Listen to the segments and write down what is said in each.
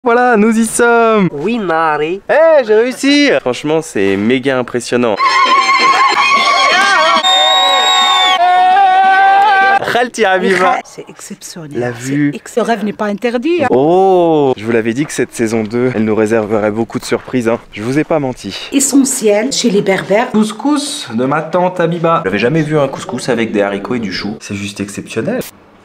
Voilà, nous y sommes. Oui, Marie. Eh, j'ai réussi. Franchement, c'est méga impressionnant. Khalti Habiba. C'est exceptionnel. La vue. Ce rêve n'est pas interdit. Hein. Oh, je vous l'avais dit que cette saison 2, elle nous réserverait beaucoup de surprises. Hein. Je vous ai pas menti. Essentiel chez les Berbères. Couscous de ma tante Habiba. J'avais jamais vu un couscous avec des haricots et du chou. C'est juste exceptionnel.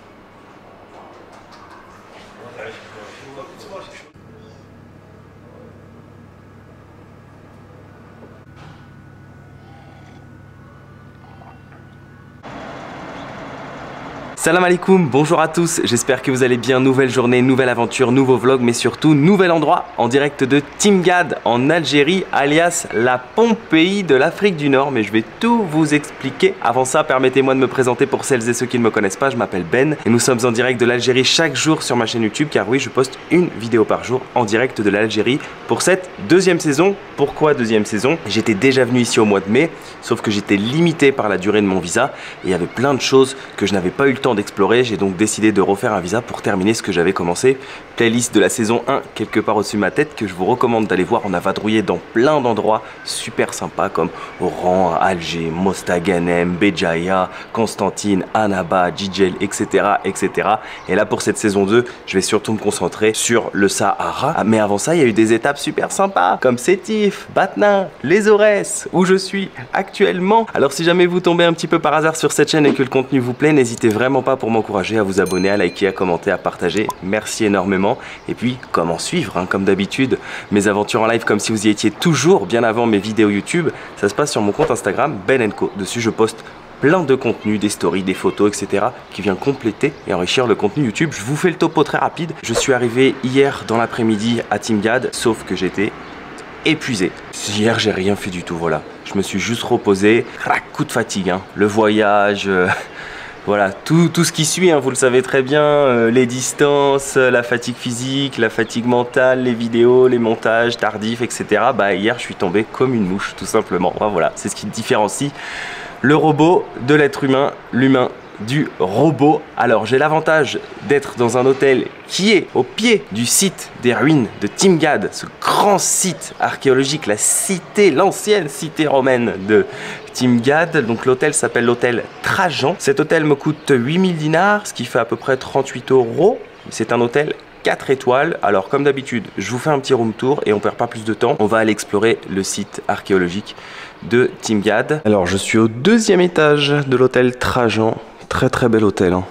Salam alaikum, bonjour à tous, j'espère que vous allez bien. Nouvelle journée, nouvelle aventure, nouveau vlog, mais surtout nouvel endroit en direct de Timgad en Algérie, alias la Pompéi de l'Afrique du Nord. Mais je vais tout vous expliquer. Avant ça, permettez-moi de me présenter pour celles et ceux qui ne me connaissent pas. Je m'appelle Ben et nous sommes en direct de l'Algérie chaque jour sur ma chaîne YouTube, car oui, je poste une vidéo par jour en direct de l'Algérie pour cette deuxième saison. Pourquoi deuxième saison? J'étais déjà venu ici au mois de mai, sauf que j'étais limité par la durée de mon visa et il y avait plein de choses que je n'avais pas eu le temps d'explorer. J'ai donc décidé de refaire un visa pour terminer ce que j'avais commencé. Playlist de la saison 1 quelque part au-dessus de ma tête que je vous recommande d'aller voir. On a vadrouillé dans plein d'endroits super sympas comme Oran, Alger, Mostaganem, Béjaïa, Constantine, Annaba, Djidjel, etc., etc. Et là pour cette saison 2, je vais surtout me concentrer sur le Sahara. Ah, mais avant ça, il y a eu des étapes super sympas comme Sétif, Batna, Les Aurès, où je suis actuellement. Alors si jamais vous tombez un petit peu par hasard sur cette chaîne et que le contenu vous plaît, n'hésitez vraiment pas pour m'encourager à vous abonner, à liker, à commenter, à partager. Merci énormément. Et puis, comment suivre, hein, comme d'habitude, mes aventures en live comme si vous y étiez toujours bien avant mes vidéos YouTube. Ça se passe sur mon compte Instagram, Ben & Co. Dessus, je poste plein de contenus, des stories, des photos, etc. qui vient compléter et enrichir le contenu YouTube. Je vous fais le topo très rapide. Je suis arrivé hier dans l'après-midi à Timgad, sauf que j'étais épuisé. Hier, j'ai rien fait du tout, voilà. Je me suis juste reposé. Coup de fatigue, hein. Le voyage... Voilà, tout ce qui suit, hein, vous le savez très bien, les distances, la fatigue physique, la fatigue mentale, les vidéos, les montages tardifs, etc. Bah hier, je suis tombé comme une mouche, tout simplement. Voilà, c'est ce qui différencie le robot de l'être humain, l'humain du robot. Alors j'ai l'avantage d'être dans un hôtel qui est au pied du site des ruines de Timgad, ce grand site archéologique, la cité, l'ancienne cité romaine de Timgad. Donc l'hôtel s'appelle l'hôtel Trajan. Cet hôtel me coûte 8000 dinars, ce qui fait à peu près 38 €. C'est un hôtel 4 étoiles. Alors comme d'habitude, je vous fais un petit room tour et on perd pas plus de temps. On va aller explorer le site archéologique de Timgad. Alors je suis au 2e étage de l'hôtel Trajan. Très très bel hôtel, hein.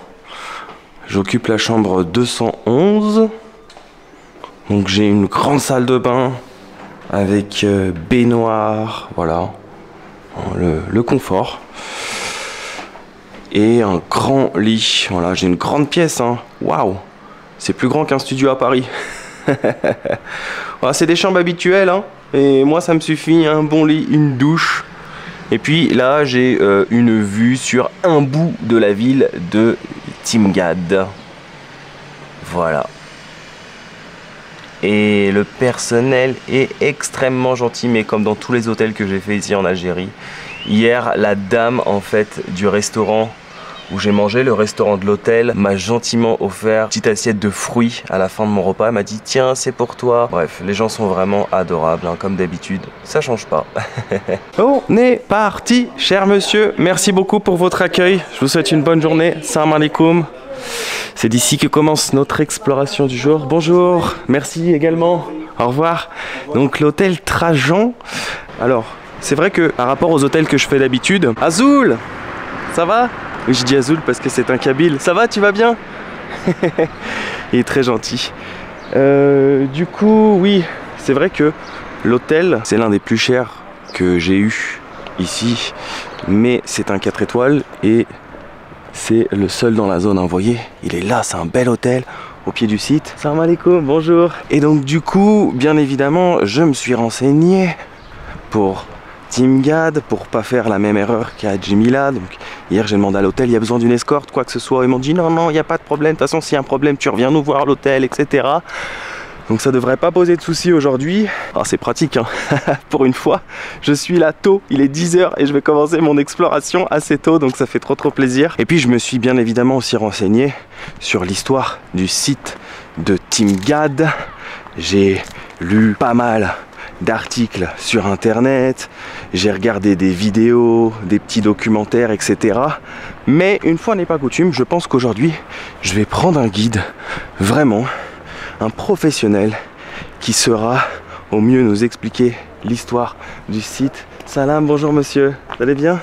J'occupe la chambre 211. Donc j'ai une grande salle de bain avec baignoire, voilà, le confort. Et un grand lit. Voilà, j'ai une grande pièce, hein. Waouh, c'est plus grand qu'un studio à Paris. Voilà, c'est des chambres habituelles, hein. Et moi ça me suffit, un bon lit, une douche. Et puis là, j'ai une vue sur un bout de la ville de Timgad. Voilà. Et le personnel est extrêmement gentil, mais comme dans tous les hôtels que j'ai fait ici en Algérie. Hier, la dame en fait du restaurant où j'ai mangé, le restaurant de l'hôtel, m'a gentiment offert une petite assiette de fruits à la fin de mon repas. Elle m'a dit tiens, c'est pour toi. Bref, les gens sont vraiment adorables, hein, comme d'habitude, ça change pas. On est parti, cher monsieur, merci beaucoup pour votre accueil. Je vous souhaite une bonne journée. Salam alaikum. C'est d'ici que commence notre exploration du jour. Bonjour, merci également, au revoir. Donc l'hôtel Trajan. Alors, c'est vrai que par rapport aux hôtels que je fais d'habitude, Azoul, ça va? Oui, je dis Azoul parce que c'est un Kabyle. Ça va, tu vas bien? Il est très gentil. Du coup, oui, c'est vrai que l'hôtel, c'est l'un des plus chers que j'ai eu ici. Mais c'est un 4 étoiles et c'est le seul dans la zone. Hein, vous voyez, il est là, c'est un bel hôtel au pied du site. Salam alaikum, bonjour. Et donc du coup, bien évidemment, je me suis renseigné pour Timgad pour pas faire la même erreur qu'à Djemila. Donc hier j'ai demandé à l'hôtel, il y a besoin d'une escorte, quoi que ce soit. Ils m'ont dit non, non, il n'y a pas de problème. De toute façon, s'il y a un problème, tu reviens nous voir à l'hôtel, etc. Donc ça devrait pas poser de soucis aujourd'hui. Alors c'est pratique, hein. Pour une fois, je suis là tôt, il est 10 h et je vais commencer mon exploration assez tôt, donc ça fait trop plaisir. Et puis je me suis bien évidemment aussi renseigné sur l'histoire du site de Timgad. J'ai lu pas mal d'articles sur internet, j'ai regardé des vidéos, des petits documentaires, etc. Mais une fois n'est pas coutume, je pense qu'aujourd'hui, je vais prendre un guide, vraiment, un professionnel qui saura au mieux nous expliquer l'histoire du site. Salam, bonjour monsieur, vous allez bien?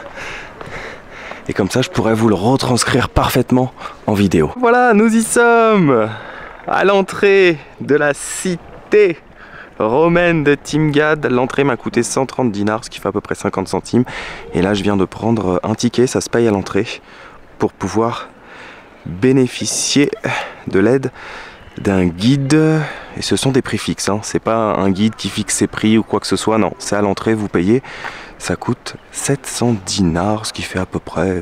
Et comme ça, je pourrais vous le retranscrire parfaitement en vidéo. Voilà, nous y sommes à l'entrée de la cité romaine de Timgad. L'entrée m'a coûté 130 dinars, ce qui fait à peu près 50 centimes. Et là, je viens de prendre un ticket, ça se paye à l'entrée, pour pouvoir bénéficier de l'aide d'un guide. Et ce sont des prix fixes, hein. C'est pas un guide qui fixe ses prix ou quoi que ce soit, non. C'est à l'entrée, vous payez. Ça coûte 700 dinars, ce qui fait à peu près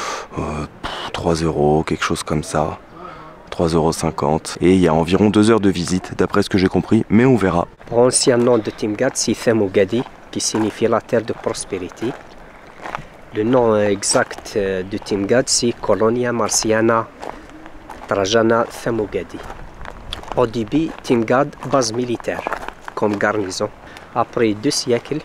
3 euros, quelque chose comme ça. 3,50 €. Et il y a environ 2 heures de visite, d'après ce que j'ai compris, mais on verra. L'ancien nom de Timgad, c'est Thamugadi, qui signifie la terre de prospérité. Le nom exact de Timgad, c'est Colonia Marciana Trajana Thamugadi. Au début, Timgad, base militaire, comme garnison. Après 2 siècles,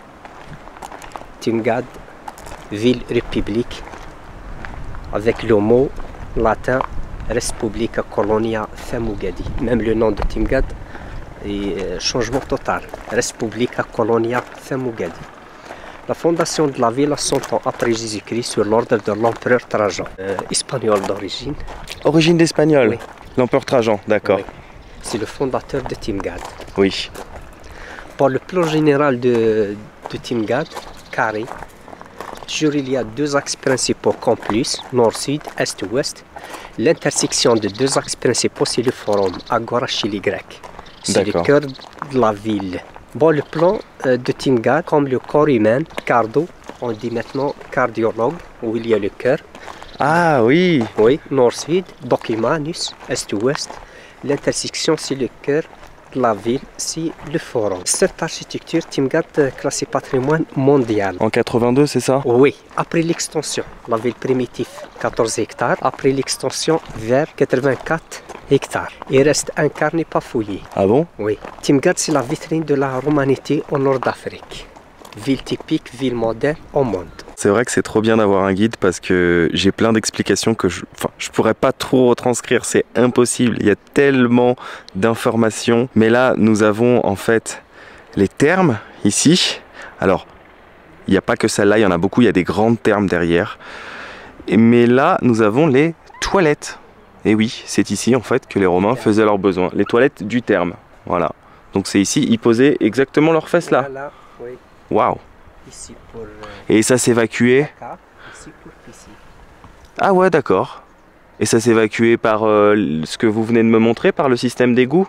Timgad, ville-république, avec le mot latin Respublica Colonia Thamugadi. Même le nom de Timgad est changement total. Respublica Colonia Thamugadi. La fondation de la ville, 100 ans après Jésus-Christ, sur l'ordre de l'empereur Trajan, espagnol d'origine. Origine d'espagnol, Oui. L'empereur Trajan, d'accord. Oui. C'est le fondateur de Timgad. Oui. Pour le plan général de Timgad, carré, toujours il y a 2 axes principaux complexes, nord-sud, est-ouest. L'intersection de 2 axes principaux, c'est le forum, Agora chez les Grecs. C'est le cœur de la ville. Bon, le plan de Timgad, comme le corps humain, cardio, on dit maintenant cardiologue, où il y a le cœur. Ah oui. Oui, nord-sud, documanus, est-ouest. L'intersection, c'est le cœur de la ville, c'est le forum. Cette architecture, Timgad classée patrimoine mondial. En 82, c'est ça? Oui, après l'extension, la ville primitive, 14 hectares. Après l'extension, vers 84 hectares. Il reste un quart n'est pas fouillé. Ah bon? Oui. Timgad, c'est la vitrine de la romanité au nord d'Afrique. Ville typique, ville moderne au monde. C'est vrai que c'est trop bien d'avoir un guide parce que j'ai plein d'explications que je pourrais pas trop retranscrire, c'est impossible. Il y a tellement d'informations. Mais là, nous avons en fait les thermes ici. Alors, il n'y a pas que celle-là, il y en a beaucoup, il y a des grandes thermes derrière. Mais là, nous avons les toilettes. Et oui, c'est ici en fait que les Romains faisaient leurs besoins. Les toilettes du therme, voilà. Donc c'est ici, ils posaient exactement leurs fesses là. Voilà, oui. Waouh. Ici pour... Et ça s'évacuait. Ici pour piscine. Ah ouais, d'accord. Et ça s'évacuait par ce que vous venez de me montrer, par le système d'égout.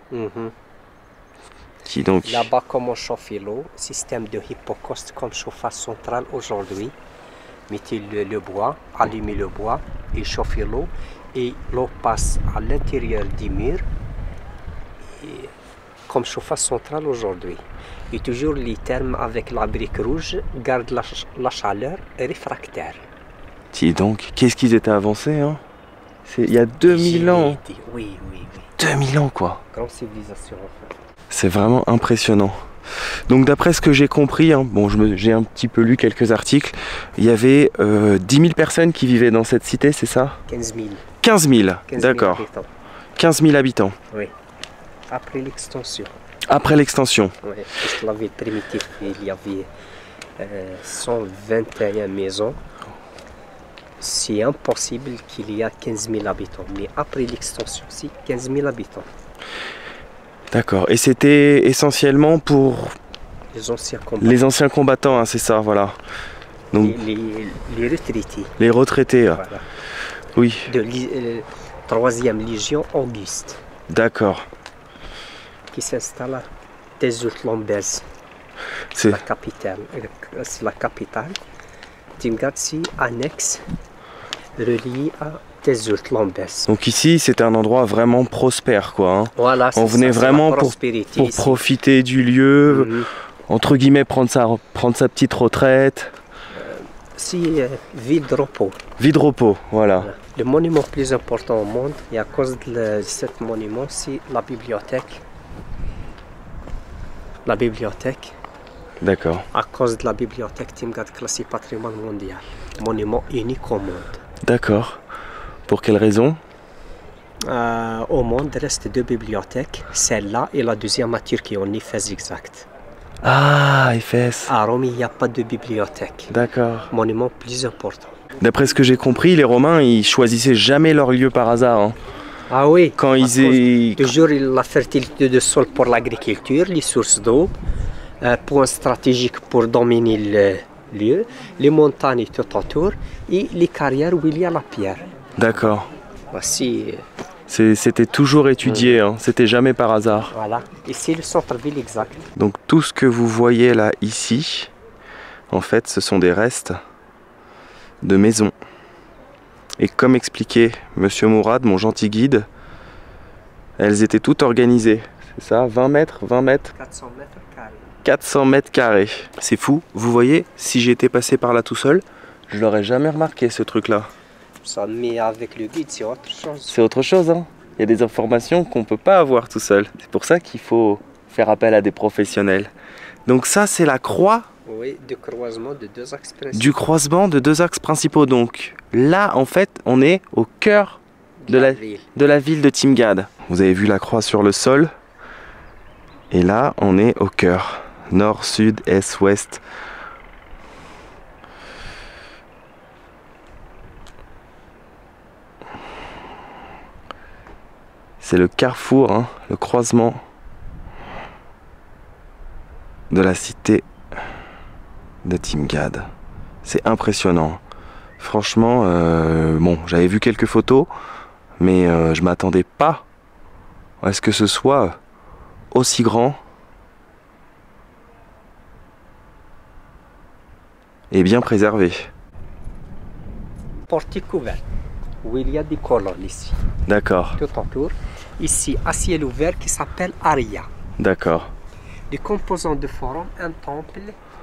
Qui donc... Là-bas, comment chauffer l'eau, système de hypocaustes comme chauffage central aujourd'hui. Mettez le bois, allumez le bois et chauffez l'eau. Et l'eau passe à l'intérieur du mur, et comme chauffage central aujourd'hui. Et toujours les thermes avec la brique rouge gardent la chaleur réfractaire. Dis donc, qu'est-ce qu'ils étaient avancés, hein? Il y a 2000 ans. Oui, oui, oui. 2000 ans, quoi. Grande civilisation, enfin. C'est vraiment impressionnant. Donc d'après ce que j'ai compris, hein, bon, j'ai un petit peu lu quelques articles, il y avait 10 000 personnes qui vivaient dans cette cité, c'est ça? 15 000. 15 000, d'accord. 15 000 habitants. Oui. Après l'extension. Après l'extension. Oui, parce que la ville primitive, il y avait 121 maisons. C'est impossible qu'il y ait 15 000 habitants. Mais après l'extension, c'est 15 000 habitants. D'accord. Et c'était essentiellement pour les anciens combattants, hein, c'est ça, voilà. Donc, les retraités. Les retraités. Voilà. Oui. De 3e Légion Auguste. D'accord. Qui s'installe à Tezut-Lambez. C'est la capitale. C'est la capitale. Timgad, c'est annexe relié à Tezut-Lambez. Donc ici, c'était un endroit vraiment prospère, quoi. Hein. Voilà, on venait vraiment pour profiter du lieu, entre guillemets, prendre sa petite retraite. C'est ville de repos. Vie de repos, voilà. Le monument le plus important au monde, et à cause de ce monument, c'est la bibliothèque La bibliothèque, D'accord. à cause de la bibliothèque, Timgad classé patrimoine mondial, monument unique au monde. D'accord. Pour quelle raison? Au monde, il reste 2 bibliothèques, celle-là et la deuxième à Turquie, en Efes exact. Ah, Éphèse. À Rome, il n'y a pas de bibliothèque. D'accord. Monument plus important. D'après ce que j'ai compris, les Romains, ils choisissaient jamais leur lieu par hasard, hein. Ah oui, Quand ils toujours la fertilité du sol pour l'agriculture, les sources d'eau, point stratégique pour dominer le lieu, les montagnes tout autour et les carrières où il y a la pierre. D'accord. Voici, C'était toujours étudié, hein. C'était jamais par hasard. voilà, ici le centre-ville exact. Donc tout ce que vous voyez là, ici, en fait, ce sont des restes de maisons. Et comme expliquait Monsieur Mourad, mon gentil guide, elles étaient toutes organisées. C'est ça, 20 mètres, 20 mètres, 400 mètres carrés. 400 mètres carrés. C'est fou. Vous voyez, si j'étais passé par là tout seul, je l'aurais jamais remarqué ce truc-là. Ça, mais avec le guide, c'est autre chose. C'est autre chose, hein. Il y a des informations qu'on ne peut pas avoir tout seul. C'est pour ça qu'il faut faire appel à des professionnels. Donc ça, c'est la croix Oui, du croisement de 2 axes principaux. du croisement de 2 axes principaux. Donc là, en fait, on est au cœur de la ville de Timgad. Vous avez vu la croix sur le sol. Et là, on est au cœur. Nord, sud, est, ouest. C'est le carrefour, hein, le croisement de la cité de Timgad. C'est impressionnant. Franchement, bon, j'avais vu quelques photos, mais je m'attendais pas à ce que ce soit aussi grand et bien préservé. Portique ouvert, où il y a des colonnes ici, D'accord, tout autour. Ici, à ciel ouvert qui s'appelle Aria. d'accord, Les composants de forum, un temple,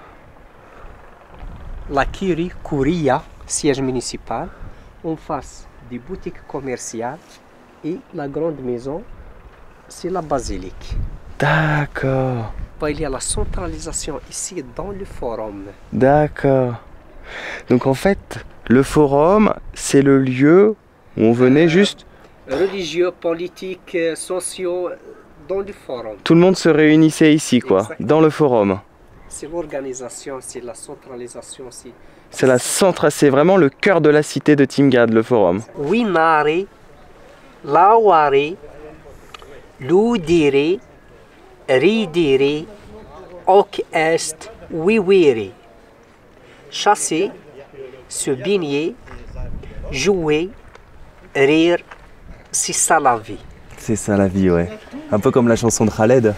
la Kuria, siège municipal, en face des boutiques commerciales et la grande maison, c'est la basilique. d'accord, Il y a la centralisation ici dans le forum. d'accord. Donc en fait, le forum, c'est le lieu où on venait juste... Religieux, politiques, sociaux, dans le forum. Tout le monde se réunissait ici, quoi, Exactement. dans le forum. C'est l'organisation, c'est la centralisation. C'est vraiment le cœur de la cité de Timgad, le forum. Winare, Laware, Ludire, Ridire, Ok Est, Wiwire. Chasser, se baigner, jouer, rire, c'est ça la vie. C'est ça la vie, ouais. Un peu comme la chanson de Khaled.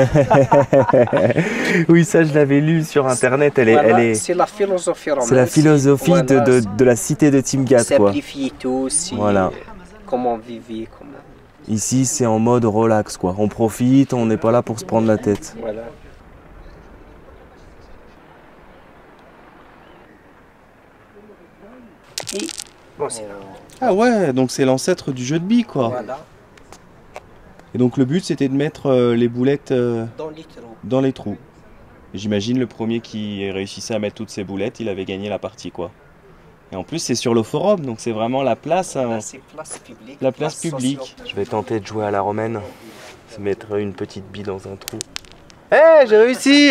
Oui, ça je l'avais lu sur internet. C'est la philosophie romaine. C'est la philosophie Voilà, de la cité de Timgad, quoi. simplifier tout, Voilà. comment vivre, comment... Ici, c'est en mode relax, quoi. On profite, on n'est pas là pour se prendre la tête. Voilà. Et, bon, c'est Ah ouais, donc c'est l'ancêtre du jeu de billes, quoi. voilà, Et donc le but, c'était de mettre les boulettes dans les trous. dans les trous. J'imagine le premier qui réussissait à mettre toutes ses boulettes, il avait gagné la partie, quoi. Et en plus, c'est sur le forum, donc c'est vraiment la place, hein, Là, c'est place publique. la place publique. sociale. Je vais tenter de jouer à la romaine, se mettre une petite bille dans un trou. Hé, j'ai réussi.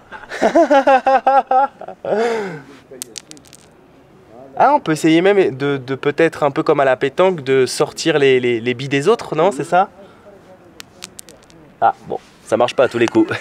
Ah, on peut essayer même de peut-être un peu comme à la pétanque, de sortir les billes des autres, non? C'est ça? Ah, bon, ça marche pas à tous les coups.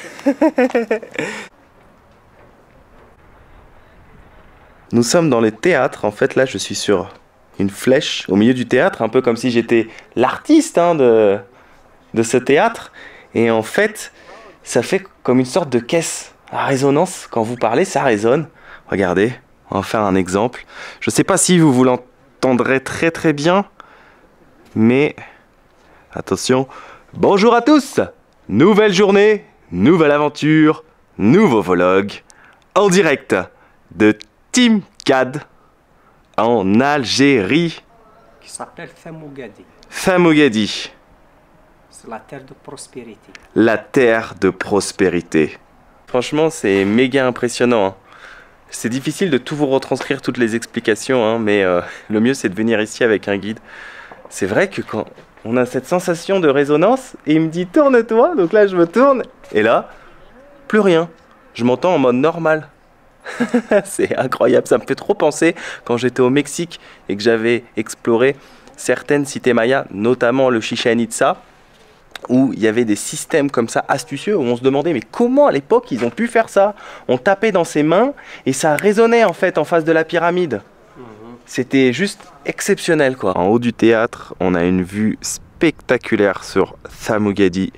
Nous sommes dans les théâtres. En fait, là, je suis sur une flèche au milieu du théâtre, un peu comme si j'étais l'artiste, hein, de ce théâtre. Et en fait, ça fait comme une sorte de caisse à résonance. Quand vous parlez, ça résonne. Regardez, on va faire un exemple. Je ne sais pas si vous l'entendrez très très bien, mais attention. Bonjour à tous. Nouvelle journée, nouvelle aventure, nouveau vlog en direct de Timgad en Algérie. Qui s'appelle Famougadi. Famougadi, C'est la terre de prospérité. la terre de prospérité. Franchement, c'est méga impressionnant, hein. C'est difficile de tout vous retranscrire, toutes les explications, hein, mais le mieux c'est de venir ici avec un guide. C'est vrai que quand on a cette sensation de résonance, et il me dit tourne-toi, donc là je me tourne, et là, plus rien. Je m'entends en mode normal. C'est incroyable, ça me fait trop penser quand j'étais au Mexique et que j'avais exploré certaines cités mayas, notamment le Chichén Itzá, où il y avait des systèmes comme ça astucieux, où on se demandait mais comment à l'époque ils ont pu faire ça? On tapait dans ses mains et ça résonnait en fait en face de la pyramide. C'était juste exceptionnel quoi. En haut du théâtre, on a une vue spectaculaire sur Thamugadi.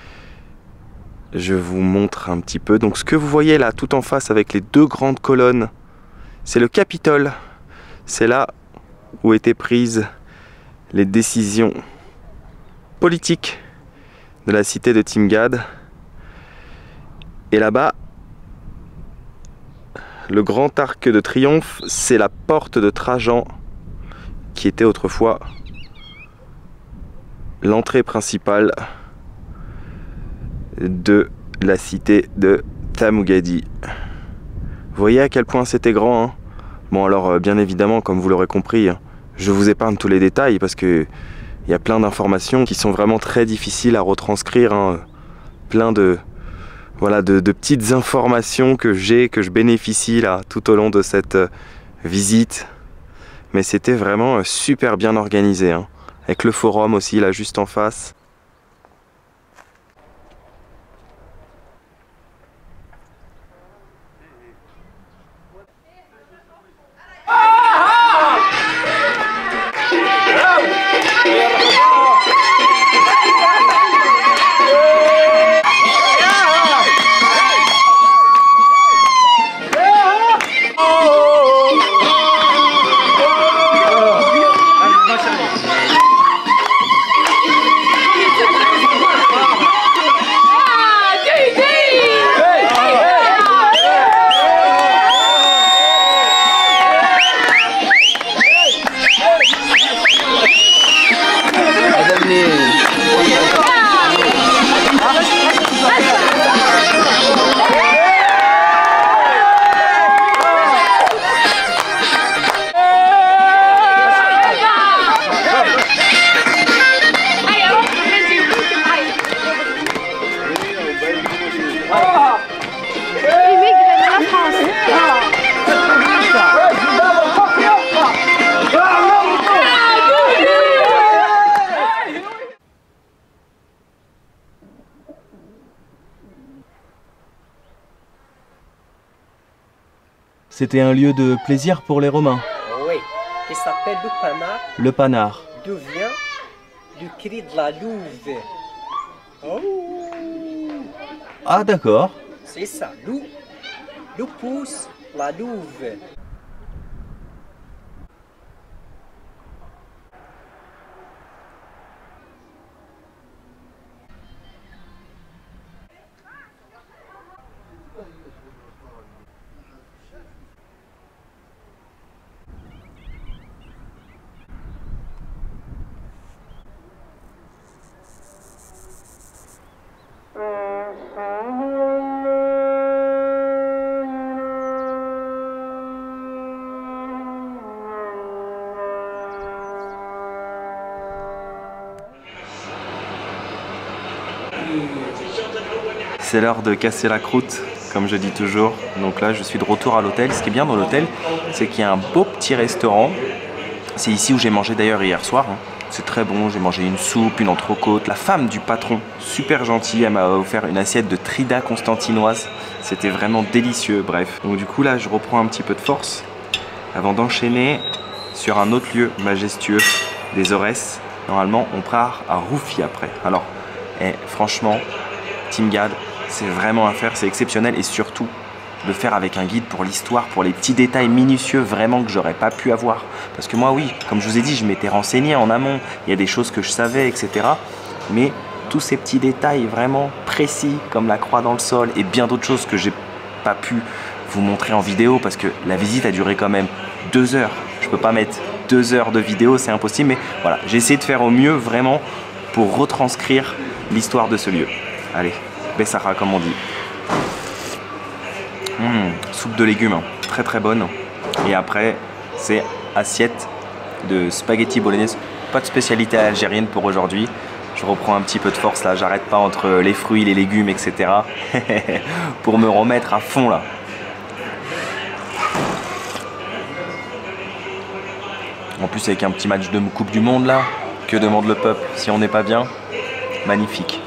Je vous montre un petit peu. Donc ce que vous voyez là tout en face avec les deux grandes colonnes, c'est le Capitole. C'est là où étaient prises les décisions politiques de la cité de Timgad. Et là-bas, le grand arc de triomphe, c'est la porte de Trajan qui était autrefois l'entrée principale de la cité de Thamugadi. Vous voyez à quel point c'était grand, hein? Bon alors bien évidemment, comme vous l'aurez compris, je vous épargne tous les détails parce que il y a plein d'informations qui sont vraiment très difficiles à retranscrire, hein. Plein de, voilà, de petites informations que je bénéficie là tout au long de cette visite. Mais c'était vraiment super bien organisé, hein. Avec le forum aussi là juste en face. C'était un lieu de plaisir pour les Romains. Oui, qui s'appelle le Panard. Le Panard. D'où vient du cri de la louve. Oh. Ah d'accord. C'est ça, loup. Le pouce, la louve. C'est l'heure de casser la croûte, comme je dis toujours. Donc là, je suis de retour à l'hôtel. Ce qui est bien dans l'hôtel, c'est qu'il y a un beau petit restaurant. C'est ici où j'ai mangé d'ailleurs hier soir, hein. C'est très bon, j'ai mangé une soupe, une entrecôte. La femme du patron, super gentille, elle m'a offert une assiette de trida constantinoise. C'était vraiment délicieux, bref. Donc du coup là, je reprends un petit peu de force avant d'enchaîner sur un autre lieu majestueux des Aurès. Normalement, on part à Roufi après. Alors, franchement, Timgad, c'est vraiment à faire, c'est exceptionnel et surtout de faire avec un guide pour l'histoire, pour les petits détails minutieux vraiment que j'aurais pas pu avoir. Parce que moi oui, comme je vous ai dit, je m'étais renseigné en amont, il y a des choses que je savais, etc. Mais tous ces petits détails vraiment précis, comme la croix dans le sol et bien d'autres choses que j'ai pas pu vous montrer en vidéo parce que la visite a duré quand même 2 heures. Je peux pas mettre 2 heures de vidéo, c'est impossible, mais voilà, j'ai essayé de faire au mieux vraiment pour retranscrire l'histoire de ce lieu. Allez, Bessara comme on dit. Soupe de légumes, hein. Très très bonne. Et après, c'est assiette de spaghetti bolognaise. Pas de spécialité algérienne pour aujourd'hui. Je reprends un petit peu de force là, j'arrête pas entre les fruits, les légumes, etc. pour me remettre à fond là. En plus avec un petit match de Coupe du Monde là, que demande le peuple si on n'est pas bien? Magnifique.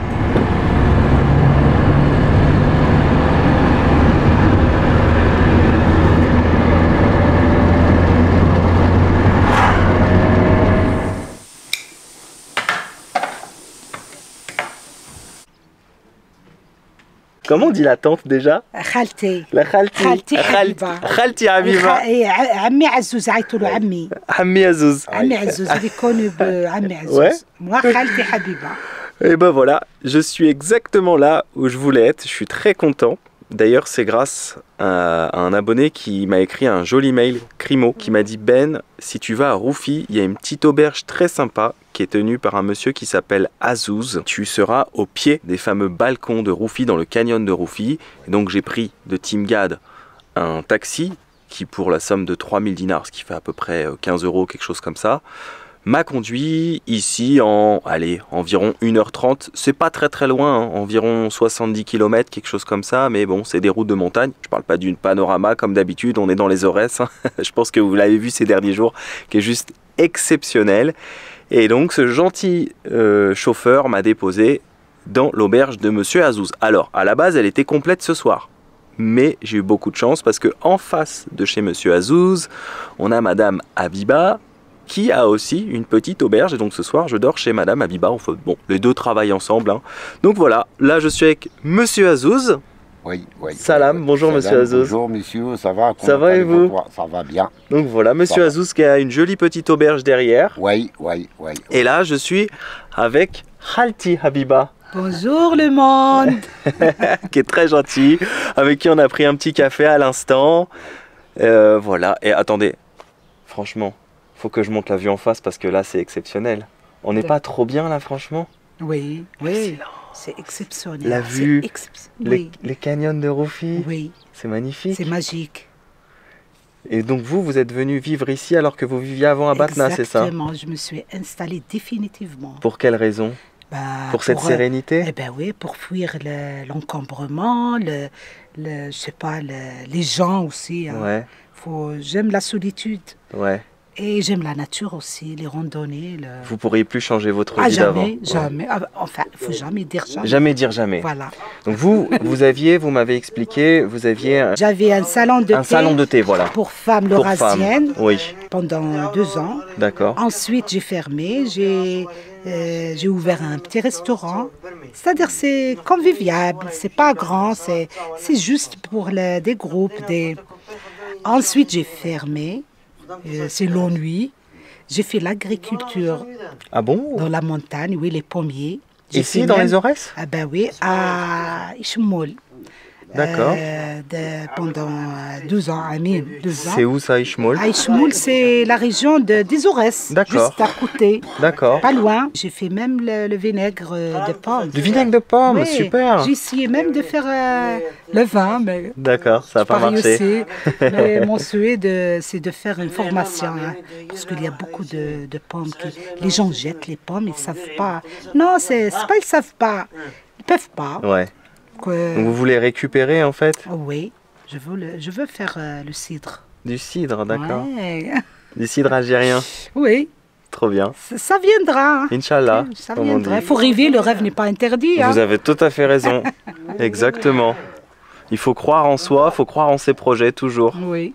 Comment on dit la tante déjà? خالتي La khalti. خالتي حبيبة. Khalti Habiba. عمي عزوز عيطوا له عمي Hammi Azouz. عمي عزوز اللي كونوا بعمي عزوز Ouais. moi خالتي حبيبة. Et ben voilà, je suis exactement là où je voulais être, je suis très content. D'ailleurs, c'est grâce à un abonné qui m'a écrit un joli mail, Crimo, qui m'a dit Ben, si tu vas à Roufi, il y a une petite auberge très sympa qui est tenue par un monsieur qui s'appelle Azouz. Tu seras au pied des fameux balcons de Roufi, dans le canyon de Roufi. Et donc j'ai pris de Timgad un taxi qui, pour la somme de 3000 dinars, ce qui fait à peu près 15 €, quelque chose comme ça, m'a conduit ici en, allez, environ 1h30. C'est pas très très loin, hein, environ 70 km, quelque chose comme ça, mais bon, c'est des routes de montagne. Je parle pas d'une panorama comme d'habitude, on est dans les Aurès. Hein. Je pense que vous l'avez vu ces derniers jours, qui est juste exceptionnel. Et donc ce gentil chauffeur m'a déposé dans l'auberge de Monsieur Azouz. Alors, à la base, elle était complète ce soir. Mais j'ai eu beaucoup de chance parce que en face de chez Monsieur Azouz, on a Madame Habiba, qui a aussi une petite auberge. Et donc ce soir, je dors chez Madame Habiba. Enfin, bon, les deux travaillent ensemble. Hein. Donc voilà, là je suis avec Monsieur Azouz. Oui, oui. Salam, bonjour Salam, Monsieur Azouz. Bonjour monsieur, ça va? Ça va et vous? Ça va bien. Donc voilà, Monsieur va. Azouz qui a une jolie petite auberge derrière. Oui, oui, oui. Et là, je suis avec Khalti Habiba, Bonjour le monde. qui est très gentil, avec qui on a pris un petit café à l'instant. Voilà, et attendez, franchement, faut que je monte la vue en face parce que là, c'est exceptionnel. On n'est pas trop bien là, franchement? Oui, oui, c'est exceptionnel. La vue, C'est oui, les canyons de Roufi, oui, c'est magnifique. c'est magique. Et donc vous êtes venu vivre ici alors que vous viviez avant à Batna, c'est ça? Exactement, je me suis installée définitivement. Pour quelle raison? Bah, Pour cette sérénité? Eh ben oui, pour fuir l'encombrement, je sais pas, les gens aussi. Hein. Ouais, J'aime la solitude ouais. et j'aime la nature aussi, les randonnées. Vous pourriez plus changer votre Ah, vie d'avant? jamais, jamais. Ah, enfin, il faut jamais dire jamais. Jamais dire jamais. Voilà. Donc vous m'avez expliqué, vous aviez J'avais un salon de un thé salon de thé, voilà. pour femmes Pour femmes. laurasiennes Oui, pendant 2 ans. d'accord. Ensuite, j'ai fermé, j'ai ouvert un petit restaurant. C'est-à-dire, c'est convivial, c'est pas grand, c'est juste pour des groupes. Ensuite, j'ai fermé, c'est l'ennui. J'ai fait l'agriculture Ah bon? dans la montagne, oui, les pommiers. J'ai Ici, fait dans même- les Aurès? Ah ben oui, à Ishmoul. D'accord. Pendant 12 ans, à Mine, 2 ans. C'est où ça, Ishmoul? À Ishmoul, c'est la région des Aurès, D'accord. juste à côté, D'accord. pas loin. J'ai fait même le vinaigre de pomme. Du vinaigre de pomme, Oui, super. J'ai essayé même de faire le vin, mais D'accord, ça n'a pas pas marché. réussi. Mais mon souhait, c'est de faire une formation, hein, parce qu'il y a beaucoup de pommes. Les gens jettent les pommes, ils ne savent pas. Non, c'est pas ils ne savent pas. Ils ne peuvent pas. Ouais. Donc vous voulez récupérer en fait Oui, je veux faire le cidre. du cidre, d'accord. Ouais. Du cidre algérien, Oui, trop bien. ça viendra. Inch'Allah, Ça comme on viendra. Il dit. faut rêver, le rêve n'est pas interdit. Hein. Vous avez tout à fait raison. Exactement. Il faut croire en soi, il faut croire en ses projets toujours. Oui.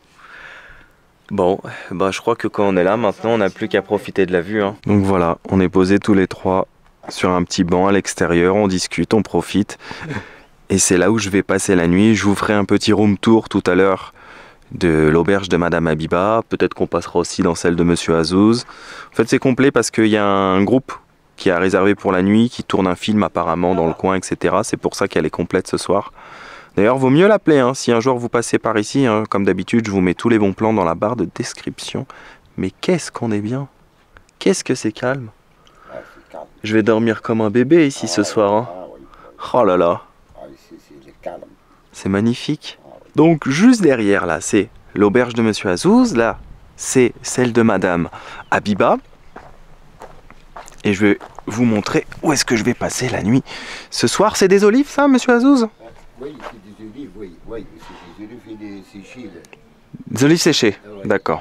Bon, bah je crois que quand on est là maintenant, on n'a plus qu'à profiter de la vue. Hein. Donc voilà, on est posés tous les trois sur un petit banc à l'extérieur, on discute, on profite. Et c'est là où je vais passer la nuit. Je vous ferai un petit room tour tout à l'heure de l'auberge de Madame Habiba. Peut-être qu'on passera aussi dans celle de Monsieur Azouz. En fait, c'est complet parce qu'il y a un groupe qui a réservé pour la nuit, qui tourne un film apparemment dans le coin, etc. C'est pour ça qu'elle est complète ce soir. D'ailleurs, vaut mieux l'appeler, hein. Si un jour vous passez par ici, hein, comme d'habitude, je vous mets tous les bons plans dans la barre de description. Mais qu'est-ce qu'on est bien! Qu'est-ce que c'est calme! Ah, c'est calme. Je vais dormir comme un bébé ici ce soir. Hein. Ah oui, Oh là là! ah, ici, c'est calme. C'est magnifique. Donc juste derrière là, c'est l'auberge de Monsieur Azouz. Là, c'est celle de Madame Habiba. Et je vais vous montrer où est-ce que je vais passer la nuit. Ce soir, c'est des olives, ça, Monsieur Azouz? Oui, c'est des olives, oui. Oui, c'est des olives et des séchées. Des olives séchées, d'accord.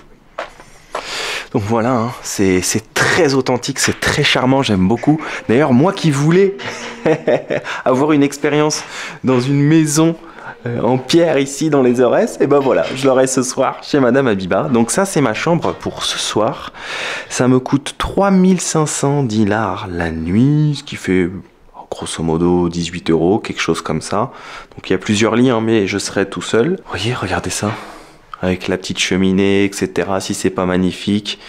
Donc voilà, hein, c'est très authentique, c'est très charmant, j'aime beaucoup. D'ailleurs, moi qui voulais avoir une expérience dans une maison en pierre ici dans les Aurès, et ben voilà, je l'aurai ce soir chez Madame Habiba. Donc ça, c'est ma chambre pour ce soir. Ça me coûte 3500 dinars la nuit, ce qui fait grosso modo 18 €, quelque chose comme ça. Donc il y a plusieurs lits, hein, mais je serai tout seul. Vous voyez, regardez ça. Avec la petite cheminée, etc. Si c'est pas magnifique.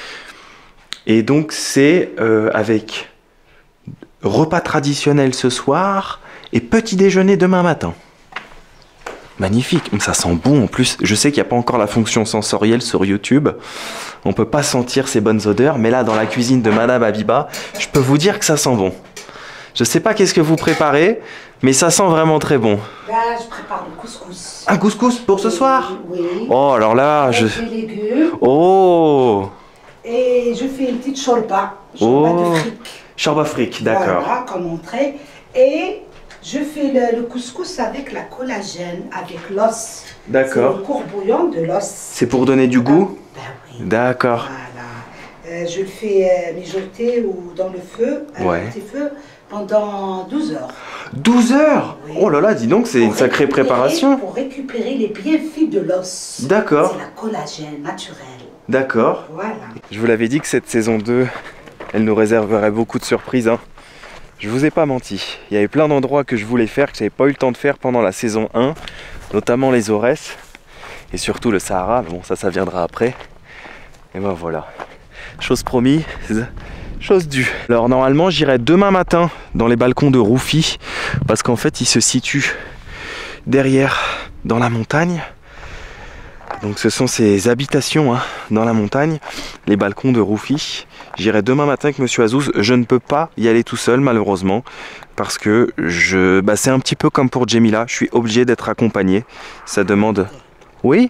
Et donc c'est avec repas traditionnel ce soir et petit déjeuner demain matin. Magnifique, ça sent bon en plus. Je sais qu'il n'y a pas encore la fonction sensorielle sur YouTube. On peut pas sentir ces bonnes odeurs, mais là dans la cuisine de Madame Habiba, je peux vous dire que ça sent bon. Je sais pas qu'est-ce que vous préparez, mais ça sent vraiment très bon. Là, je prépare le couscous. Un couscous pour ce soir? Oui. Oh, alors là, Avec des légumes. Oh! Et je fais une petite shorba de fric. Shorba fric, d'accord. Voilà, comme entrée. Et je fais le couscous avec la collagène, avec l'os. D'accord. C'est le courbouillon de l'os. C'est pour donner du goût? Ben oui. D'accord. Voilà. Je le fais mijoter ou dans le feu, à un petit feu, pendant 12 heures. 12 heures? Oui. Oh là là, dis donc, c'est une sacrée préparation. Pour récupérer les bienfaits de l'os. D'accord. C'est la collagène naturelle. D'accord. Voilà. Je vous l'avais dit que cette saison 2, elle nous réserverait beaucoup de surprises, hein. Je vous ai pas menti. Il y avait plein d'endroits que je voulais faire, que j'avais pas eu le temps de faire pendant la saison 1, notamment les Aurès, et surtout le Sahara. Bon, ça viendra après. Et ben voilà. Chose promise, chose due. Alors normalement, j'irai demain matin dans les balcons de Roufi, parce qu'en fait, ils se situent derrière, dans la montagne. Donc ce sont ces habitations, hein, dans la montagne, les balcons de Roufi. J'irai demain matin avec Monsieur Azouz. Je ne peux pas y aller tout seul malheureusement, parce que c'est un petit peu comme pour Jemila, je suis obligé d'être accompagné. Ça demande... Oui?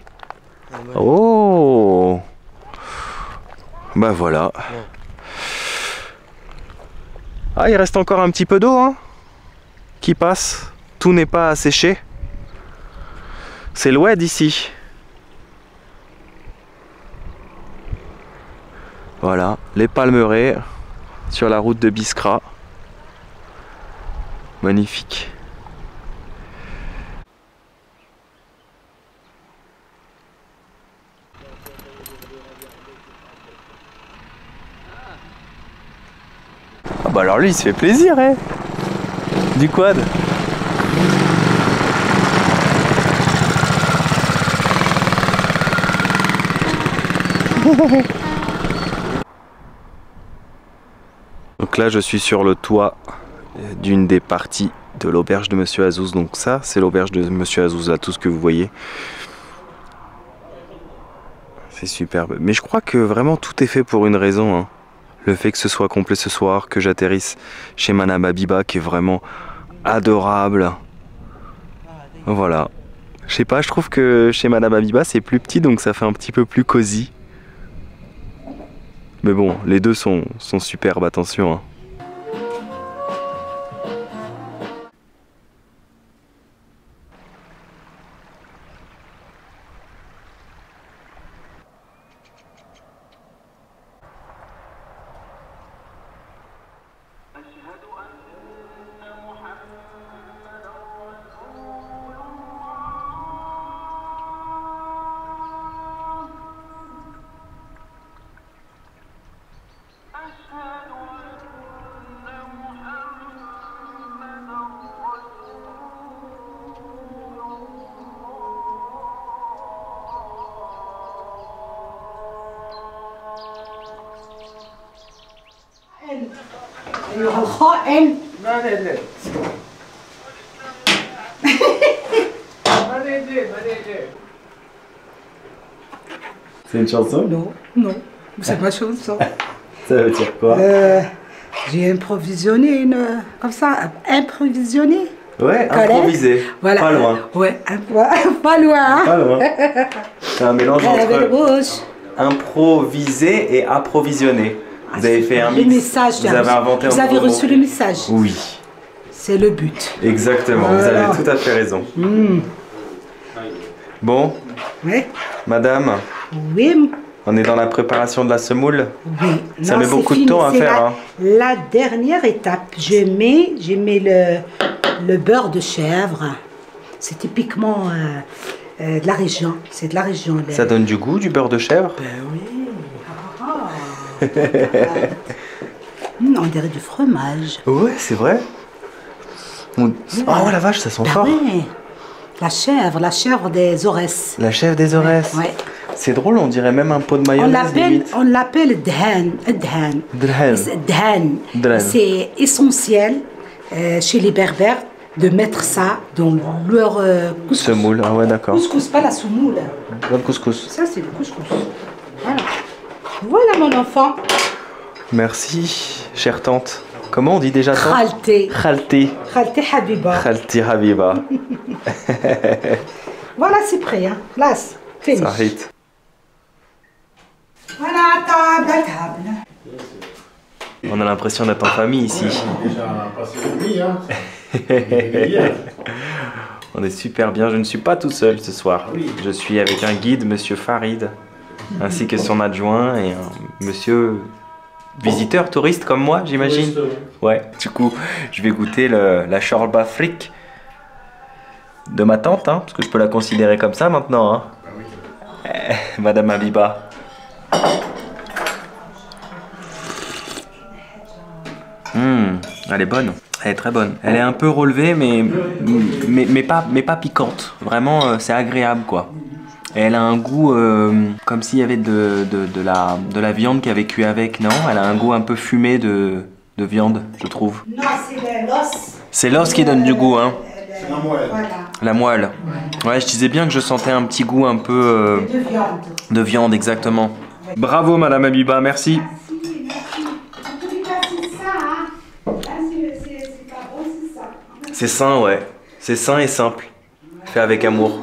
Oh! Bah voilà. Ah, il reste encore un petit peu d'eau, hein, qui passe. Tout n'est pas asséché. C'est l'oued ici. Voilà, les palmeraies sur la route de Biskra. Magnifique. Ah bah alors lui il se fait plaisir, hein. Du quad. Donc là je suis sur le toit d'une des parties de l'auberge de Monsieur Azouz. Donc ça c'est l'auberge de Monsieur Azouz, là tout ce que vous voyez. C'est superbe. Mais je crois que vraiment tout est fait pour une raison, hein. Le fait que ce soit complet ce soir, que j'atterrisse chez Madame Habiba qui est vraiment adorable. Voilà. Je sais pas, je trouve que chez Madame Habiba c'est plus petit donc ça fait un petit peu plus cosy. Mais bon, les deux sont superbes, attention, hein. أيها الخائن C'est une chanson? Non, non, c'est ma chanson. Ça veut dire quoi? J'ai improvisionné comme ça, improvisionné. Ouais, Collègue. improvisé. Voilà. Pas loin. Ouais, pas loin. Hein. Pas loin. C'est un mélange Elle avait le entre bouche. improvisé et approvisionné. Vous avez fait un Le mix. message, Vous avez inventé vous un avez nouveau reçu mot. le message. Oui, C'est le but. exactement. Vous Voilà. avez tout à fait raison. Bon, Oui. madame, Oui. on est dans la préparation de la semoule. Oui. Ça Non, met c'est beaucoup de fini. temps à C'est faire, hein. La dernière étape. J'ai mis le beurre de chèvre. C'est typiquement de la région. C'est de la région. Ça donne du goût, du beurre de chèvre? On dirait du fromage. Ouais, c'est vrai. Oh la vache, ça sent Ben fort. oui. La chèvre des Aurès. La chèvre des Aurès. Ouais. C'est drôle, on dirait même un pot de mayonnaise. limite. On l'appelle dhan. Dhan. Dhan. Dhan. C'est essentiel chez les Berbères de mettre ça dans leur couscous. Semoule, ah ouais, d'accord. Couscous, pas la semoule. Bon couscous. Ça, c'est le couscous. Voilà. Voilà, mon enfant. Merci, chère tante. Comment on dit déjà tante? Khalté. Khalti. Khalté Habiba. Khalti Habiba. Voilà, c'est prêt. Hein. Là, fini. Sahit. Voilà, table, la table. On a l'impression d'être en famille ici. Déjà passé la nuit, hein. On est super bien. Je ne suis pas tout seul ce soir. Je suis avec un guide, monsieur Farid, ainsi que son adjoint et un monsieur visiteur, touriste comme moi, j'imagine. Ouais. Du coup, je vais goûter la shorba fric de ma tante, hein, parce que je peux la considérer comme ça maintenant. Hein. Madame Habiba. Elle est bonne. Elle est très bonne. Elle est un peu relevée, mais pas piquante. Vraiment, c'est agréable, quoi. Et elle a un goût comme s'il y avait de la viande qui avait cuit avec, non? Elle a un goût un peu fumé de viande, je trouve. Non, c'est l'os. C'est l'os qui donne du goût, hein. C'est la moelle. Voilà. La moelle. Ouais, je disais bien que je sentais un petit goût un peu De viande. de viande, exactement. Bravo, Madame Habiba, merci. C'est sain, ouais. C'est sain et simple. Fait avec amour.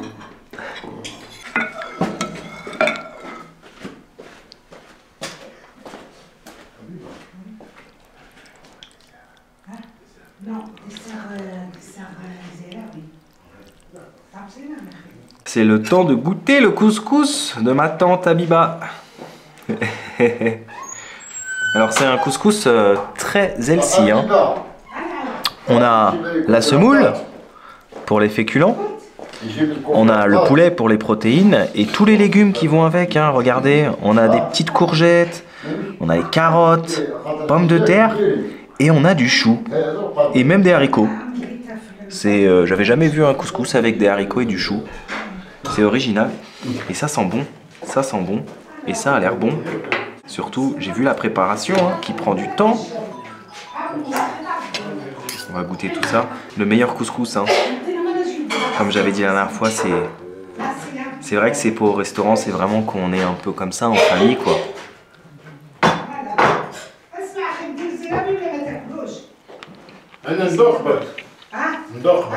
C'est le temps de goûter le couscous de ma tante Habiba. Alors c'est un couscous très healthy, hein. On a la semoule pour les féculents, on a le poulet pour les protéines et tous les légumes qui vont avec, hein. Regardez, on a des petites courgettes, on a les carottes, pommes de terre et on a du chou et même des haricots. J'avais jamais vu un couscous avec des haricots et du chou. C'est original et ça sent bon, et ça a l'air bon. Surtout, j'ai vu la préparation, hein, qui prend du temps. On va goûter tout ça. Le meilleur couscous, hein. Comme j'avais dit la dernière fois, c'est vrai que c'est pour au restaurant, c'est vraiment qu'on est un peu comme ça en famille, quoi. أنا ندوخ ندوخ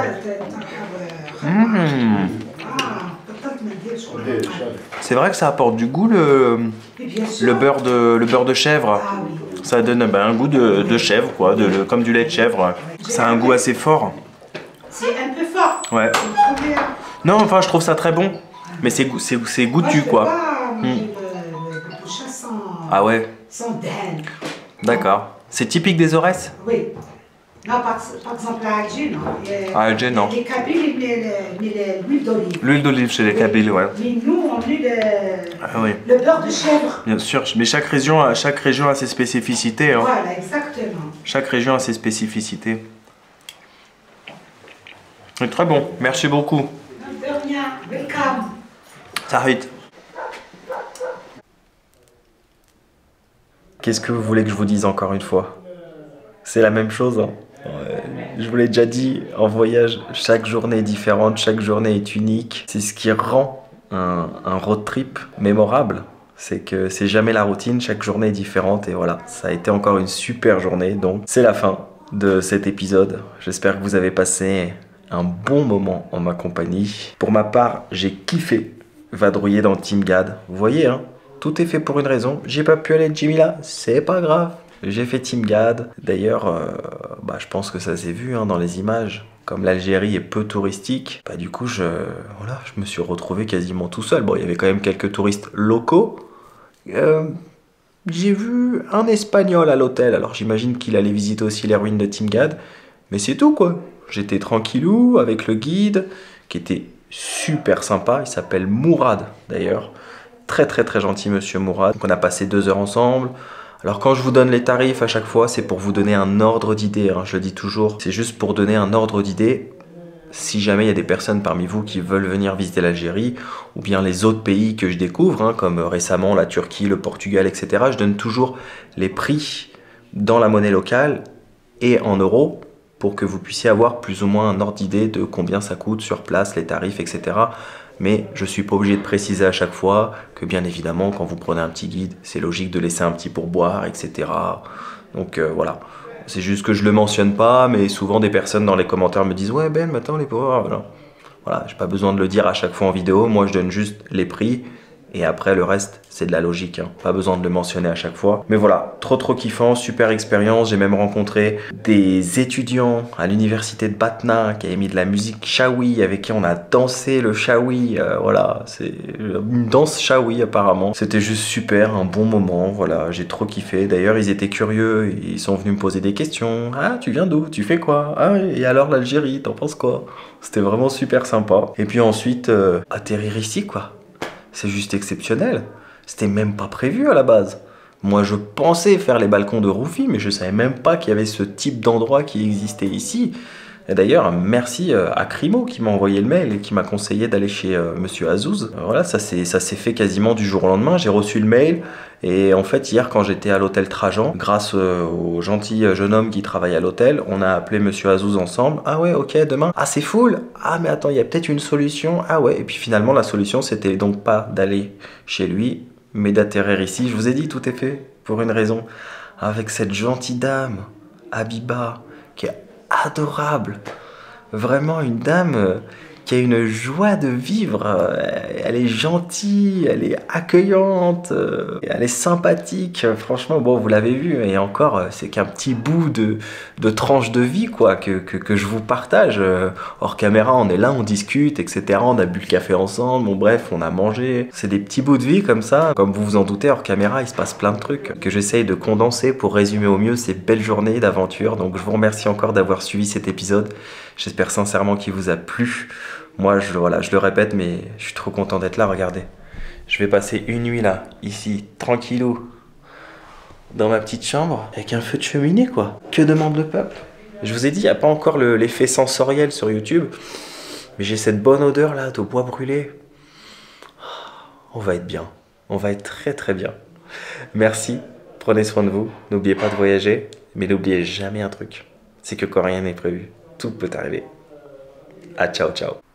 C'est vrai que ça apporte du goût le beurre de chèvre. Ça donne un goût de chèvre, quoi, comme du lait de chèvre. Ça a un goût assez fort. C'est un peu fort. Ouais. Non, enfin, je trouve ça très bon. Mais c'est goûtu, quoi. Ah ouais. Sans dhan. D'accord. C'est typique des Aurès? Oui. Non, par exemple, à Alger, non. À Alger, non. Les Kabyles, ils mettent l'huile d'olive. L'huile d'olive chez les Kabyles, ouais. Mais nous, on met Oui. le beurre de chèvre. Bien sûr, mais chaque région a ses spécificités. Hein. Voilà, exactement. Chaque région a ses spécificités. C'est très bon, merci beaucoup. De rien, welcome. Sahit. Qu'est-ce que vous voulez que je vous dise encore une fois? C'est la même chose. Hein. Je vous l'ai déjà dit, en voyage, chaque journée est différente, chaque journée est unique. C'est ce qui rend un road trip mémorable. C'est que c'est jamais la routine, chaque journée est différente et voilà, ça a été encore une super journée. Donc c'est la fin de cet épisode. J'espère que vous avez passé un bon moment en ma compagnie. Pour ma part, j'ai kiffé vadrouiller dans Team GAD. Vous voyez, hein, tout est fait pour une raison. J'ai pas pu aller de Jimmy là, c'est pas grave. J'ai fait Team GAD. D'ailleurs, je pense que ça s'est vu hein, dans les images. Comme l'Algérie est peu touristique, du coup, je me suis retrouvé quasiment tout seul. Bon, il y avait quand même quelques touristes locaux. J'ai vu un Espagnol à l'hôtel. Alors, j'imagine qu'il allait visiter aussi les ruines de Team GAD. Mais c'est tout, quoi. J'étais tranquillou avec le guide, qui était super sympa. Il s'appelle Mourad, d'ailleurs. Très, très, très gentil, monsieur Mourad. Donc, on a passé 2 heures ensemble. Alors quand je vous donne les tarifs à chaque fois, c'est pour vous donner un ordre d'idée, hein, je le dis toujours. C'est juste pour donner un ordre d'idée. Si jamais il y a des personnes parmi vous qui veulent venir visiter l'Algérie, ou bien les autres pays que je découvre, hein, comme récemment la Turquie, le Portugal, etc., je donne toujours les prix dans la monnaie locale et en euros, pour que vous puissiez avoir plus ou moins un ordre d'idée de combien ça coûte sur place, les tarifs, etc. Mais je ne suis pas obligé de préciser à chaque fois que bien évidemment, quand vous prenez un petit guide, c'est logique de laisser un petit pourboire, etc. Donc voilà, c'est juste que je ne le mentionne pas, mais souvent des personnes dans les commentaires me disent « Ouais Ben, maintenant les pourboires... » Voilà, je n'ai pas besoin de le dire à chaque fois en vidéo, moi je donne juste les prix. Et après, le reste, c'est de la logique. Hein. Pas besoin de le mentionner à chaque fois. Mais voilà, trop kiffant, super expérience. J'ai même rencontré des étudiants à l'université de Batna qui avaient mis de la musique shawi, avec qui on a dansé le shawi. Voilà, c'est une danse shawi apparemment. C'était juste super, un bon moment. Voilà, j'ai trop kiffé. D'ailleurs, ils étaient curieux. Ils sont venus me poser des questions. Ah, tu viens d'où? Tu fais quoi? Ah, et alors l'Algérie, t'en penses quoi? C'était vraiment super sympa. Et puis ensuite, atterrir ici, quoi. C'est juste exceptionnel. C'était même pas prévu à la base. Moi, je pensais faire les balcons de Roufi, mais je savais même pas qu'il y avait ce type d'endroit qui existait ici. Et d'ailleurs, merci à Crimo qui m'a envoyé le mail et qui m'a conseillé d'aller chez Monsieur Azouz. Voilà, ça s'est fait quasiment du jour au lendemain. J'ai reçu le mail et en fait, hier, quand j'étais à l'hôtel Trajan, grâce au gentil jeune homme qui travaille à l'hôtel, on a appelé Monsieur Azouz ensemble. Ah ouais, ok, demain. Ah, c'est full. Ah, mais attends, il y a peut-être une solution. Ah ouais, et puis finalement, la solution, c'était donc pas d'aller chez lui, mais d'atterrir ici. Je vous ai dit, tout est fait pour une raison. Avec cette gentille dame, Habiba, qui est adorable, vraiment une dame qui a une joie de vivre. Elle est gentille, elle est accueillante, elle est sympathique. Franchement, bon, vous l'avez vu, et encore, c'est qu'un petit bout de tranche de vie quoi, que je vous partage. Hors caméra, on est là, on discute, etc. On a bu le café ensemble, bon bref, on a mangé. C'est des petits bouts de vie comme ça. Comme vous vous en doutez, hors caméra, il se passe plein de trucs que j'essaye de condenser pour résumer au mieux ces belles journées d'aventure. Donc je vous remercie encore d'avoir suivi cet épisode. J'espère sincèrement qu'il vous a plu. Moi, je le répète, mais je suis trop content d'être là, regardez. Je vais passer une nuit là, ici, tranquillou, dans ma petite chambre, avec un feu de cheminée, quoi. Que demande le peuple? Je vous ai dit, il n'y a pas encore l'effet sensoriel sur YouTube, mais j'ai cette bonne odeur là, de bois brûlé. On va être bien, on va être très très bien. Merci, prenez soin de vous, n'oubliez pas de voyager, mais n'oubliez jamais un truc, c'est que quand rien n'est prévu, tout peut arriver. Ah, ciao, ciao.